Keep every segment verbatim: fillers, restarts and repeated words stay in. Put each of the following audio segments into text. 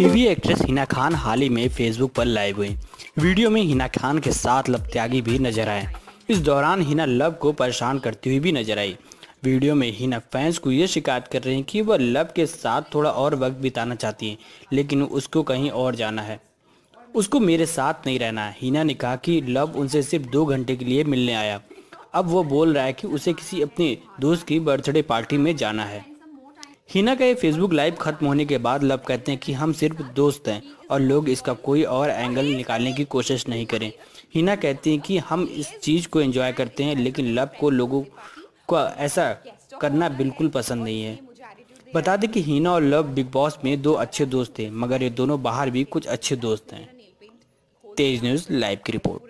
TV actress Hina Khan हाल ही में फेसबुक पर लाइव हुई। वीडियो में हिना खान के साथ लव त्यागी भी नजर आए। इस दौरान हिना लव को परेशान करती हुई भी नजर आई। वीडियो में हिना फैंस को ये शिकायत कर रही हैं कि वह लव के साथ थोड़ा और वक्त बिताना चाहती हैं, लेकिन उसको कहीं और जाना है, उसको मेरे साथ नहीं रहना है। हिना ने कहा कि लव उनसे सिर्फ दो घंटे के लिए मिलने आया। अब वो बोल रहा है कि उसे किसी अपने दोस्त की बर्थडे पार्टी में जाना है। हिना का ये फेसबुक लाइव खत्म होने के बाद लव कहते हैं कि हम सिर्फ दोस्त हैं और लोग इसका कोई और एंगल निकालने की कोशिश नहीं करें। हिना कहती हैं कि हम इस चीज़ को एंजॉय करते हैं, लेकिन लव को लोगों को ऐसा करना बिल्कुल पसंद नहीं है। बता दें कि हिना और लव बिग बॉस में दो अच्छे दोस्त थे, मगर ये दोनों बाहर भी कुछ अच्छे दोस्त हैं। तेज न्यूज़ लाइव की रिपोर्ट।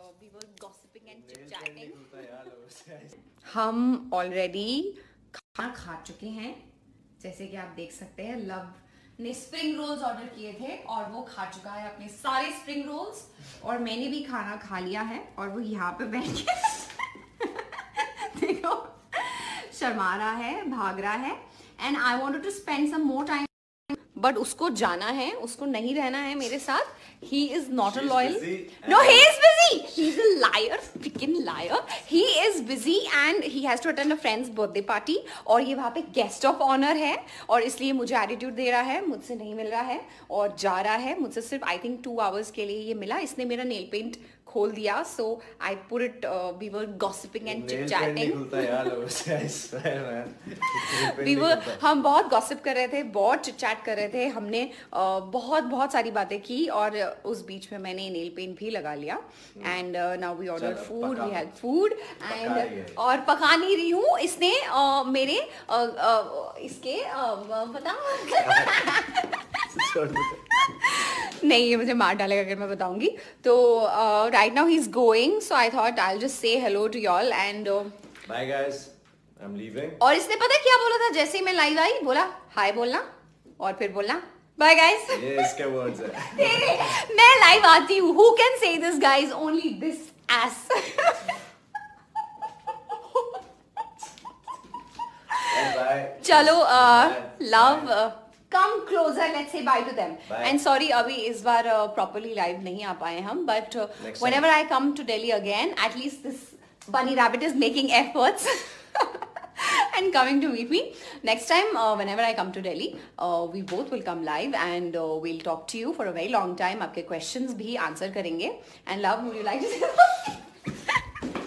हम ऑलरेडी खाना खा चुके हैं, जैसे कि आप देख सकते हैं। लव ने स्प्रिंग रोल्स ऑर्डर किए थे और वो खा चुका है अपने सारे स्प्रिंग रोल्स, और मैंने भी खाना खा लिया है और वो यहाँ पे बैठ के देखो शर्मा रहा है, भाग रहा है। And I wanted to spend some more time, but उसको जाना है, उसको नहीं रहना है मेरे साथ। He is not a loyal. No, he is busy. He's a liar, freaking liar. He is busy and he has to attend a friend's birthday party. और ये वहाँ पे guest of honor है और इसलिए मुझे attitude दे रहा है, मुझसे नहीं मिल रहा है और जा रहा है। मुझसे सिर्फ I think two hours के लिए ये मिला। इसने मेरा nail paint खोल दिया, so I put it. Uh, we were gossiping and chit chatting. we were हम बहुत gossip कर रहे थे, बहुत chit chat कर रहे थे। हमने uh, बहुत बहुत सारी बातें की और उस बीच में मैंने nail paint भी लगा लिया। And uh, now we ordered food, we had food and और पका नहीं रही हूँ। इसने uh, मेरे uh, uh, इसके uh, पता नहीं, ये मुझे मार डालेगा अगर मैं बताऊंगी तो। Right now he is going, so I thought I will just say hello to y'all and bye guys, I am leaving. और इसने पता क्या बोला था? जैसे ही मैं लाइव आई बोला हाय बोलना और फिर बोलना बाय गाइस। ये इसके वर्ड्स है। मैं लाइव आती हूँ, who can say this guys? Only this एस। चलो love come closer, let's say bye to them. Bye. And sorry अभी इस बार uh, properly live नहीं आ पाए हम, but uh, whenever I come to Delhi again, at least this bunny rabbit is making efforts and coming to meet me. Next time uh, whenever I come to Delhi, uh, we both will come live and uh, we'll talk to you for a very long time. आपके questions भी answer करेंगे. And love, would you like to say something?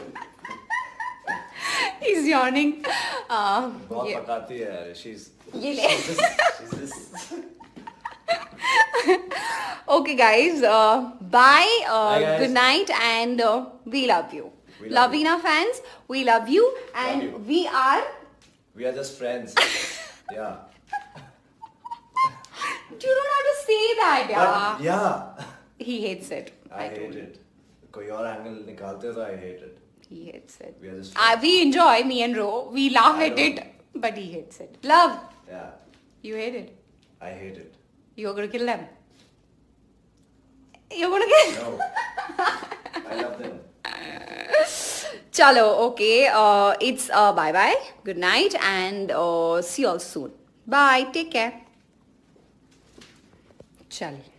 He's yawning. Uh, बहुत पकाती है यार, she's ये ले। Okay guys, uh, bye, uh, bye guys. Good night and uh, we love you. We love Lavina you. Fans, we love you and love you. we are we are just friends. Yeah. You don't have to say that, yeah. But, yeah. He hates it. I, I hate it. कोई और angle निकालते हो तो I hate it. He hates it. We are just friends. Uh, we enjoy, me and Ro. We laugh I at it, but he hates it. Love. Yeah. You hate it. I hate it. You're gonna kill them. You're gonna kill. No. I love them. Chalo, okay. Uh, it's uh, bye bye. Good night and uh, see you all soon. Bye. Take care. Chal.